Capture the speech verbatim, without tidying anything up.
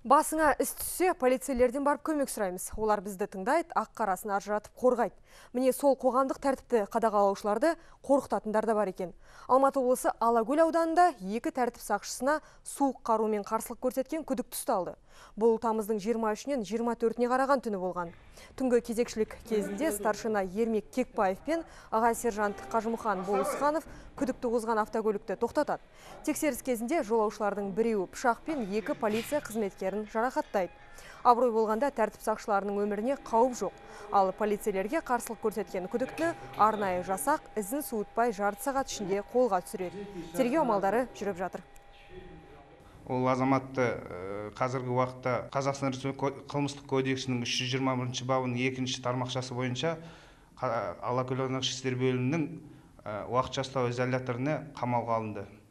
Басыңа іс түссе, полицейлерден барып көмек сұраймыз. Олар бізді тыңдайды, ақ-қарасын ажыратып қорғайды. Міне сол қоғамдық тәртіпті қадағалаушыларды қорқытатындар да бар екен. Алматы облысы Алакөл ауданында екі тәртіп сақшысына суық қарумен қарсылық көрсеткен күдікті ұсталды. Бұл тамыздың жиырма үшінен жиырма төртіне қараған түні болған. Түнгі кезекшілік кезінде старшина Ермек Кекбаев пен аға сержант Қажымұхан Болысханов күдікті қозған автокөлікті тоқтатады. Тексеріс кезінде жолаушылардың біреуі пышақпен, екі полиция қызметкерін жарақаттайды. Абырой болғанда тәртіп сақшыларының өміріне қауіп жоқ. Ал полицейлерге қарсылық көрсеткен күдіктіні арнайы жасақ ізін суытпай жарты сағат ішінде қолға түсіреді. Тергеу амалдары жүріп жатыр. Ол азаматты қазіргі уақытта Қазақстан Республикасы қылмыстық кодексінің үш жүз жиырма бірінші бабының екінші тармақшасы бойынша Алакөл аудандық ішкі істер бөлімінің уақытша ұстау изоляторына қамауға алынды.